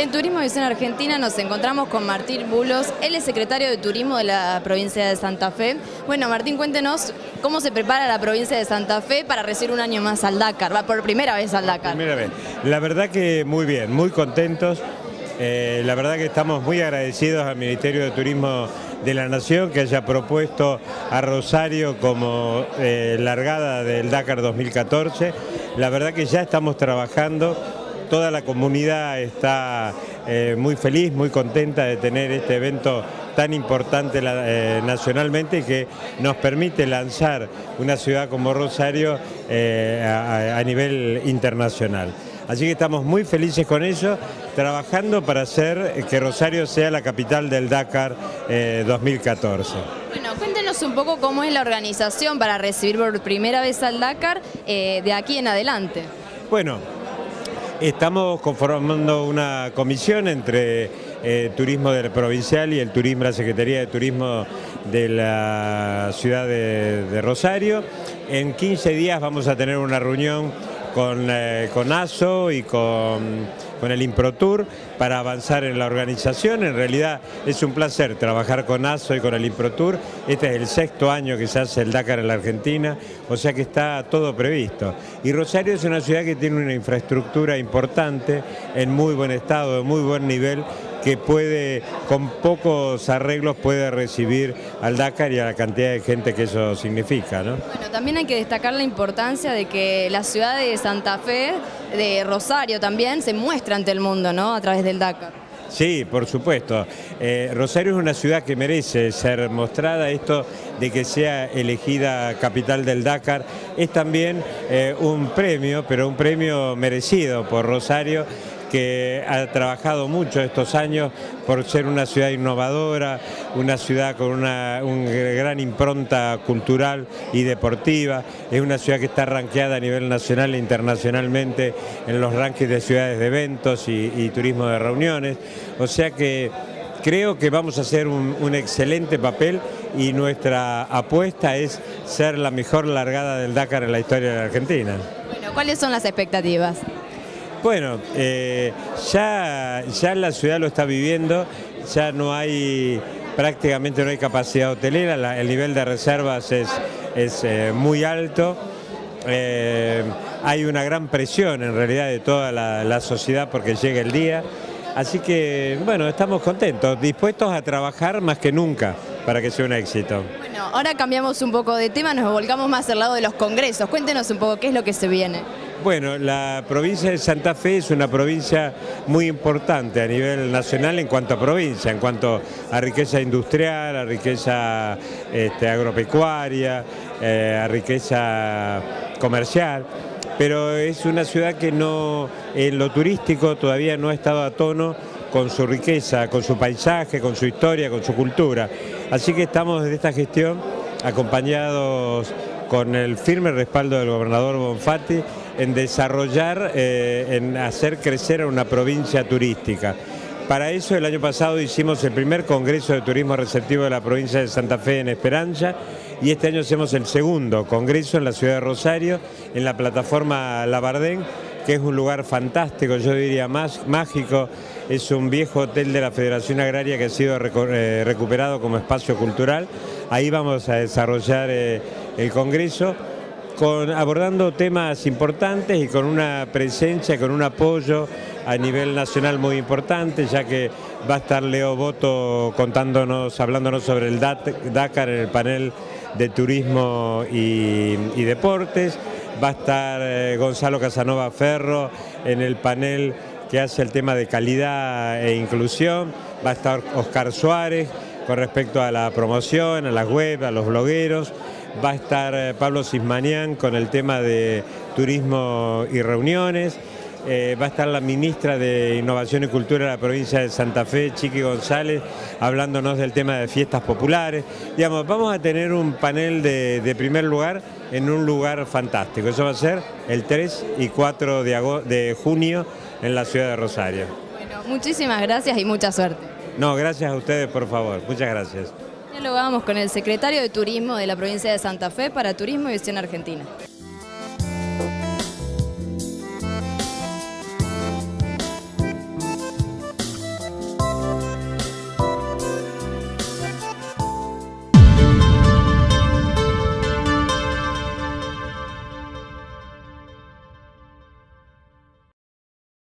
En Turismo y Visión Argentina nos encontramos con Martín Bulos, él es secretario de Turismo de la provincia de Santa Fe. Bueno, Martín, cuéntenos cómo se prepara la provincia de Santa Fe para recibir un año más al Dakar, va por primera vez al Dakar. Primera vez. La verdad que muy bien, muy contentos. La verdad que estamos muy agradecidos al Ministerio de Turismo de la Nación que haya propuesto a Rosario como largada del Dakar 2014. La verdad que ya estamos trabajando. Toda la comunidad está muy feliz, muy contenta de tener este evento tan importante nacionalmente y que nos permite lanzar una ciudad como Rosario a nivel internacional. Así que estamos muy felices con ello, trabajando para hacer que Rosario sea la capital del Dakar 2014. Bueno, cuéntenos un poco cómo es la organización para recibir por primera vez al Dakar de aquí en adelante. Bueno, estamos conformando una comisión entre Turismo del Provincial y el Turismo, la Secretaría de Turismo de la ciudad de Rosario. En 15 días vamos a tener una reunión con ASO y con el IMPROTUR para avanzar en la organización. En realidad es un placer trabajar con ASO y con el IMPROTUR. Este es el 6º año que se hace el Dakar en la Argentina, o sea que está todo previsto. Y Rosario es una ciudad que tiene una infraestructura importante, en muy buen estado, de muy buen nivel, que puede, con pocos arreglos, puede recibir al Dakar y a la cantidad de gente que eso significa, ¿no? Bueno, también hay que destacar la importancia de que la ciudad de Santa Fe, de Rosario también, se muestra ante el mundo, ¿no?, a través del Dakar. Sí, por supuesto. Rosario es una ciudad que merece ser mostrada. Esto de que sea elegida capital del Dakar es también un premio, pero un premio merecido por Rosario, que ha trabajado mucho estos años por ser una ciudad innovadora, una ciudad con una gran impronta cultural y deportiva. Es una ciudad que está rankeada a nivel nacional e internacionalmente en los rankings de ciudades de eventos y turismo de reuniones. O sea que creo que vamos a hacer un excelente papel y nuestra apuesta es ser la mejor largada del Dakar en la historia de la Argentina. Bueno, ¿cuáles son las expectativas? Bueno, ya la ciudad lo está viviendo, ya prácticamente no hay capacidad hotelera, el nivel de reservas es muy alto, hay una gran presión en realidad de toda la sociedad porque llega el día, así que bueno, estamos contentos, dispuestos a trabajar más que nunca para que sea un éxito. Bueno, ahora cambiamos un poco de tema, nos volcamos más al lado de los congresos, cuéntenos un poco qué es lo que se viene. Bueno, la provincia de Santa Fe es una provincia muy importante a nivel nacional en cuanto a provincia, en cuanto a riqueza industrial, a riqueza agropecuaria, a riqueza comercial, pero es una ciudad que en lo turístico todavía no ha estado a tono con su riqueza, con su paisaje, con su historia, con su cultura. Así que estamos desde esta gestión acompañados con el firme respaldo del gobernador Bonfatti en desarrollar, en hacer crecer a una provincia turística. Para eso el año pasado hicimos el primer Congreso de Turismo Receptivo de la provincia de Santa Fe en Esperanza y este año hacemos el segundo Congreso en la ciudad de Rosario, en la plataforma Labardén, que es un lugar fantástico, yo diría más mágico. Es un viejo hotel de la Federación Agraria que ha sido recuperado como espacio cultural. Ahí vamos a desarrollar el Congreso, abordando temas importantes y con una presencia, con un apoyo a nivel nacional muy importante, ya que va a estar Leo Boto hablándonos sobre el Dakar en el panel de turismo y deportes, va a estar Gonzalo Casanova Ferro en el panel que hace el tema de calidad e inclusión, va a estar Oscar Suárez con respecto a la promoción, a las web, a los blogueros. Va a estar Pablo Sismanian con el tema de turismo y reuniones. Va a estar la ministra de Innovación y Cultura de la provincia de Santa Fe, Chiqui González, hablándonos del tema de fiestas populares. Digamos, vamos a tener un panel de primer lugar en un lugar fantástico. Eso va a ser el 3 y 4 de junio en la ciudad de Rosario. Bueno, muchísimas gracias y mucha suerte. No, gracias a ustedes, por favor. Muchas gracias. Dialogamos con el secretario de Turismo de la provincia de Santa Fe para Turismo y Visión Argentina.